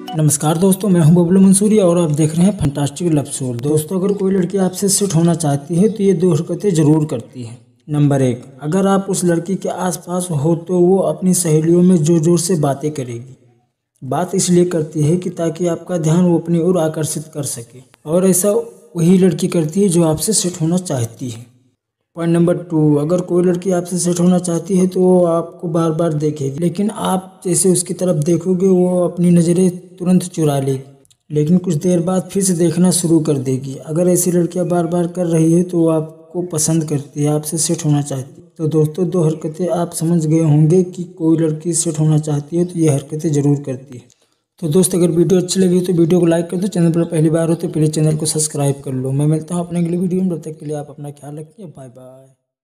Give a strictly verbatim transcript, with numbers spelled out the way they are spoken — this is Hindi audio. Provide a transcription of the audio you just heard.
नमस्कार दोस्तों, मैं हूं बबलू मंसूरी और आप देख रहे हैं फंटास्टिक लव स्टोरी। दोस्तों, अगर कोई लड़की आपसे सेट होना चाहती है तो ये दो हरकतें जरूर करती है। नंबर एक, अगर आप उस लड़की के आसपास हो तो वो अपनी सहेलियों में जोर जोर से बातें करेगी। बात इसलिए करती है कि ताकि आपका ध्यान वो अपनी ओर आकर्षित कर सके, और ऐसा वही लड़की करती है जो आपसे सेट होना चाहती है। पॉइंट नंबर टू, अगर कोई लड़की आपसे सेट होना चाहती है तो वो आपको बार बार देखेगी, लेकिन आप जैसे उसकी तरफ देखोगे वो अपनी नज़रें तुरंत चुरा लेगी, लेकिन कुछ देर बाद फिर से देखना शुरू कर देगी। अगर ऐसी लड़कियां बार बार कर रही है तो वो आपको पसंद करती है, आपसे सेट होना चाहती है। तो दोस्तों, दो हरकतें आप समझ गए होंगे कि कोई लड़की सेट होना चाहती है तो ये हरकतें ज़रूर करती है। तो दोस्त, अगर वीडियो अच्छी लगी तो वीडियो को लाइक कर दो। चैनल पर पहली बार हो तो प्लीज़ चैनल को सब्सक्राइब कर लो। मैं मिलता हूँ अपने अगली वीडियो में, तब तक के लिए आप अपना ख्याल रखिए। Bye bye.